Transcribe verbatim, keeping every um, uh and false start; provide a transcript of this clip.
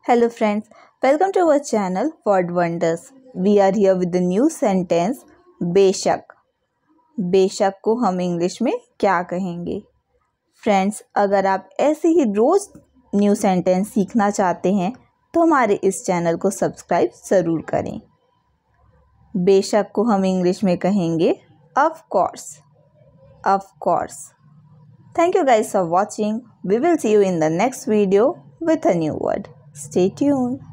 Hello friends, welcome to our channel Word Wonders. We are here with the new sentence बेशक. बेशक को हम English में क्या कहेंगे? फ्रेंड्स, अगर आप ऐसे ही रोज न्यू सेंटेंस सीखना चाहते हैं तो हमारे इस चैनल को सब्सक्राइब ज़रूर करें. बेशक को हम इंग्लिश में कहेंगे of course. Of course. Thank you guys for watching. We will see you in the next video with a new word. Stay tuned.